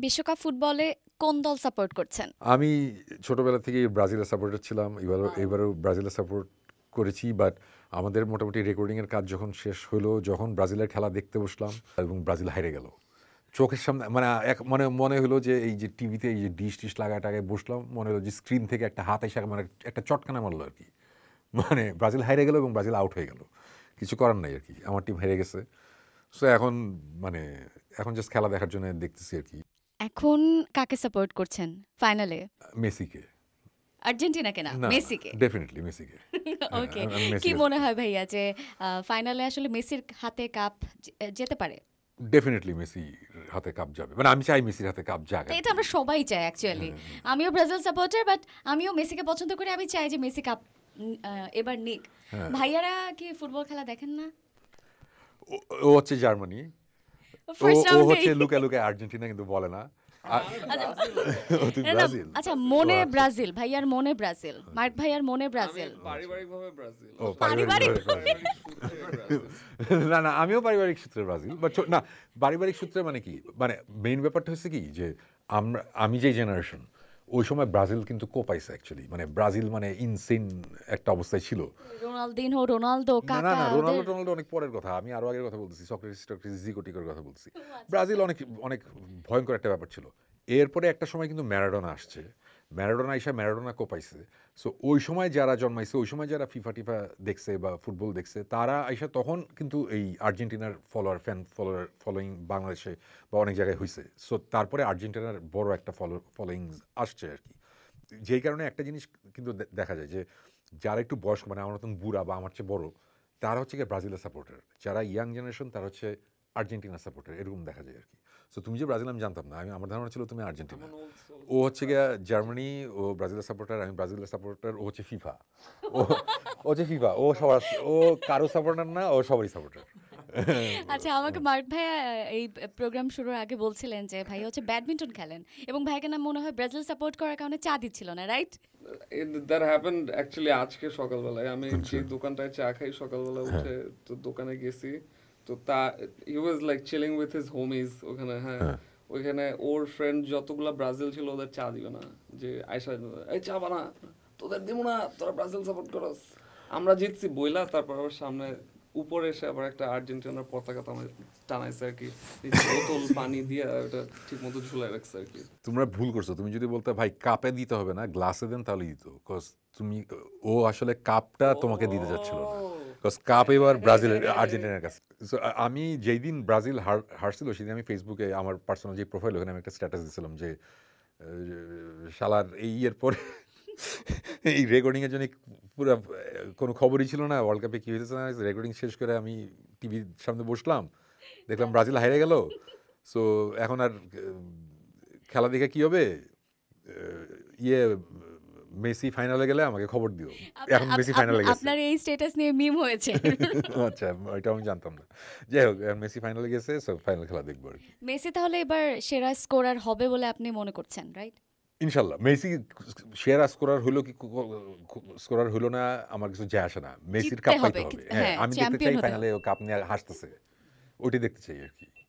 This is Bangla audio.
বিশ্বকাপ ফুটবলে কোন দল সাপোর্ট করছেন? আমি ছোটবেলা থেকেই ব্রাজিলের সাপোর্টার ছিলাম। এবারও ব্রাজিলের সাপোর্ট করেছি, বাট আমাদের মোটামুটি রেকর্ডিংয়ের কাজ যখন শেষ হলো, যখন ব্রাজিলের খেলা দেখতে বসলাম এবং ব্রাজিল হেরে গেল, চোখের সামনে মানে মনে হলো যে এই যে টিভিতে এই যে ডিশ লাগায় টাগায় বসলাম, মনে হলো যে স্ক্রিন থেকে একটা হাত এসে মানে একটা চটকানা মারলো আর কি। মানে ব্রাজিল হেরে গেল এবং ব্রাজিল আউট হয়ে গেল, কিছু করার নাই আর কি, আমার টিম হেরে গেছে। সো এখন জাস্ট খেলা দেখার জন্য দেখতেছি আর কি। এখন কাকে সাপোর্ট করছেন ফাইনালে? মেসিকে। আর্জেন্টিনাকে না, মেসিকে? ডেফিনেটলি মেসিকে। ওকে, কি মনে হয় ভাইয়া যে ফাইনালে আসলে মেসির হাতে কাপ যেতে পারে? ডেফিনেটলি মেসি হাতে কাপ যাবে, মানে আমি চাই মেসির হাতে কাপ যাক। এটা আমরা সবাই চাই অ্যাকচুয়ালি। আমিও ব্রাজিল সাপোর্টার, বাট আমিও মেসিকে পছন্দ করি। আমি চাই যে মেসি কাপ এবার নিক। ভাইয়ারা কি ফুটবল খেলা দেখেন না? ও হচ্ছে জার্মানি, ও হচ্ছে লুকে আর্জেন্টিনা, কিন্তু বলে না। আচ্ছা, মনে ব্রাজিল, ভাইয়ার মনে ব্রাজিল, মার্ক ভাইয়ার মনে ব্রাজিল, পারিবারিকভাবে ব্রাজিল। না, আমিও পারিবারিক সূত্রে ব্রাজিল, বাট না, পারিবারিক সূত্রে মানে কি, মানে মেইন ব্যাপারটা হচ্ছে কি যে আমি যে জেনারেশন, ওই সময় ব্রাজিল কিন্তু কোপাইছে অ্যাকচুয়ালি, মানে ব্রাজিল মানে ইনসেন একটা অবস্থায় ছিল। রোনালদো, কাকা। না, রোনালদো অনেক পরের কথা, আমি আরো আগের কথা বলতেছি, সক্রেটিস জিগোটিকোর কথা বলছি। ব্রাজিল অনেক ভয়ঙ্কর একটা ব্যাপার ছিল। এরপরে একটা সময় কিন্তু ম্যারাডোনা আসছে, ম্যারাডোনা কোপাইছে। সো ওই সময় যারা জন্মাইছে, ওই সময় যারা ফিফা দেখছে বা ফুটবল দেখছে, তারা আইসা তখন কিন্তু এই আর্জেন্টিনার ফলোয়িং বাংলাদেশে বা অনেক জায়গায় হয়েছে। সো তারপরে আর্জেন্টিনার বড় একটা ফলোয়িং আসছে আর কি। যেই কারণে একটা জিনিস কিন্তু দেখা যায় যে যারা একটু বয়স্ক, মানে আমার মতন বুড়া বা আমার চেয়ে বড়, তারা হচ্ছে গিয়ে ব্রাজিলের সাপোর্টার, যারা ইয়াং জেনারেশন তারা হচ্ছে আর্জেন্টিনার সাপোর্টার, এরকম দেখা যায় আর কি। সো তুমি যে ব্রাজিল, আমি জানতাম না, আমার ধারণা ছিল তুমি আর্জেন্টিনা। ও হচ্ছে গিয়ে জার্মানি, ও ব্রাজিলের সাপোর্টার, আমি ব্রাজিলের সাপোর্টার, ও হচ্ছে ফিফা, ও কারো সাপোর্টার না, ও সবারই সাপোর্টার। আচ্ছা, আমাকে মার্ক ভাইয়া এই প্রোগ্রাম শুরুর আগে বলছিলেন যে ভাই হচ্ছে ব্যাডমিন্টন খেলেন, এবং ভাইকে না মনে হয় ব্রাজিল সাপোর্ট করার কারণে চা দিচ্ছিল না, রাইট? দ্যাট হ্যাপেন্ড অ্যাকচুয়ালি আজকে সকালবেলায়। আমি সেই দোকানটায় চা খাই সকালবেলা উঠে, তো দোকানে গেছি, তো he was like chilling with his homies ওখানে। হ্যাঁ, ওইখানে ওর ফ্রেন্ড যতগুলা ব্রাজিল ছিল, ওদের চা দিবে না, যে আয়সা এই চা বানা, তোদের দিব না, তোরা ব্রাজিল সাপোর্ট করস। আমরা জিতছি বইলা, তারপর আবার সামনে উপরে এসে আবার একটা আর্জেন্টিনার পতাকা টানাইছে আর কি, বোতল পানি দিয়ে ওটা ঠিক মতো ঝুলাই রাখছে আর কি। তোমরা ভুল করছো, তুমি যদি বলতে ভাই কাপে দিতে হবে না, গ্লাসে দেন, তাহলে দিত। ও আসলে কাপটা তোমাকে দিতে যাচ্ছিল না, বিকজ কাপ এবার আর্জেন্টিনার কাছে। আমি যেই দিন ব্রাজিল হারছিল, সেদিন আমি ফেসবুকে আমার পার্সোনাল যে প্রোফাইল, ওখানে আমি একটা স্ট্যাটাস দিয়েছিলাম যে শালার এই এর পরে এই রেকর্ডিংয়ের জন্য পুরো কোনো খবরই ছিল না, ওয়ার্ল্ড কাপে কী হয়েছে না, রেকর্ডিং শেষ করে আমি টিভির সামনে বসলাম, দেখলাম ব্রাজিল হেরে গেল। সো এখন আর খেলা দেখে কী হবে, মেসি ফাইনালে গেলে আমাকে খবর দিও। এখন মেসি ফাইনালে গেছে, আপনার এই স্ট্যাটাস নিয়ে মিম হয়েছে। আচ্ছা, এটা আমি জানতাম না। যাই হোক, মেসি ফাইনালে গেছে, সো ফাইনাল খেলা দেখবো আর কি। মেসি তাহলে এবার সেরা স্কোরার হবে বলে আপনি মনে করছেন, রাইট? ইনশাল্লাহ মেসি সেরা স্কোরার হলো কি স্কোরার হলো না, আমার কিছু যায় আসে না, মেসির কাপ পাইতে হবে। হ্যাঁ, আমি দেখতে চাই ফাইনালে ও কাপ নিয়ে হাসতেছে, ওইটাই দেখতে চাই আর কি।